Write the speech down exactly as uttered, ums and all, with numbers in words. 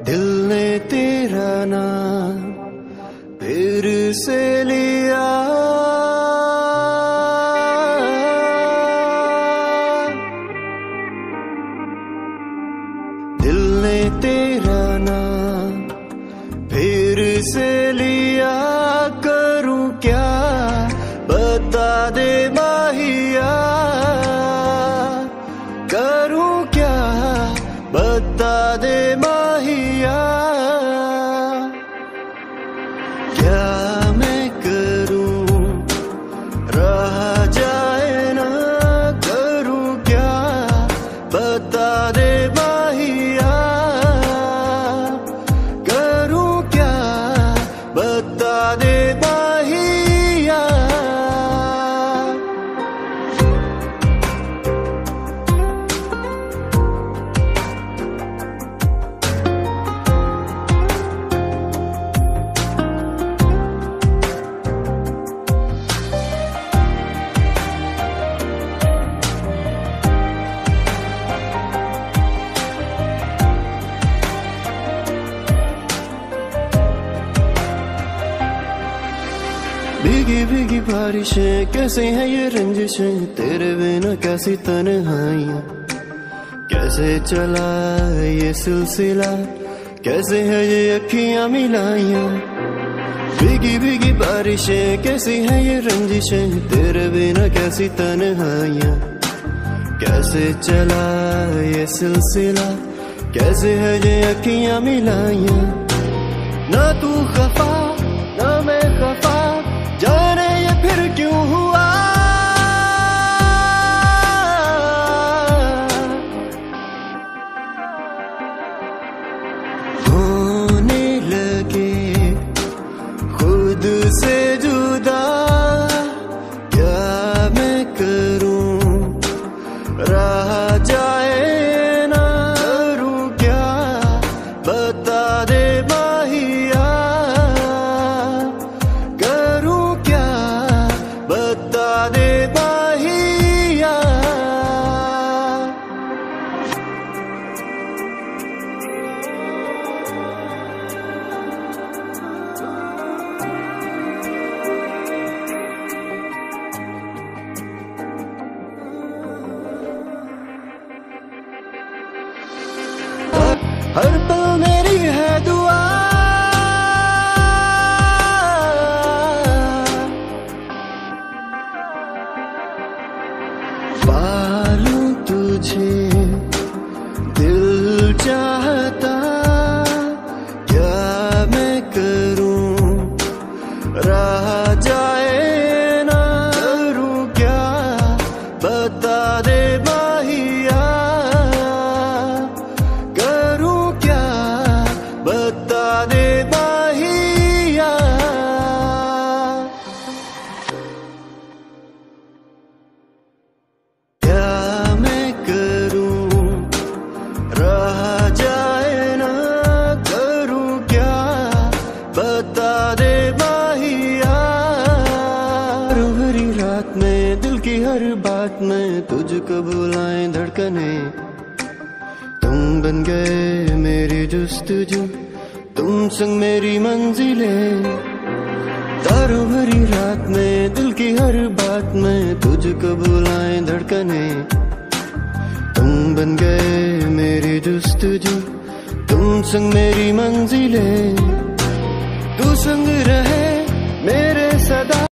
दिल ने तेरा नाम फिर से लिया, दिल ने तेरा नाम फिर से लिया। करूं क्या बता दे माहिया, करूं क्या बता दे माहिया। क्या मैं करूं रहा जाए ना, करूं क्या बता दे माहिया, करूं क्या बता दे माहिया। भीगी भीगी बारिशें कैसे हैं ये रंजिशें, तेरे बिना कैसी तन्हाइयां। कैसे चला ये सिलसिला, कैसे है ये अखियां मिलाइयां। भीगी भीगी बारिशें कैसी हैं ये रंजिशें, तेरे बिना कैसी तन्हाइयां। कैसे चला ये सिलसिला, कैसे है ये अखियां मिलाइयां। ना तू खफा ना मैं खफा, जाने ये फिर क्यों हुआ। होने लगे खुद से जुदा, क्या मैं करूं रहा जाए ना, करूं क्या बता दे माहिया, बता दे माहिया। हर पल मेरी है दुआ, पालूं तुझे दिल चाहता। क्या मैं करूं रहा जाए ना, करूं क्या बता दे माहिया, करूं क्या बता दे माहिया। बता दे माहिया। हर भरी रात में दिल की हर बात में तुझको बुलाएं धड़कने, तुम बन गए मेरी जुस्तजू, तुम संग मेरी मंजिलें। तारों भरी रात में दिल की हर बात में तुझको बुलाएं धड़कने, तुम बन गए मेरी जुस्तजू, तुम संग मेरी मंजिलें। तू संग रहे मेरे सदा।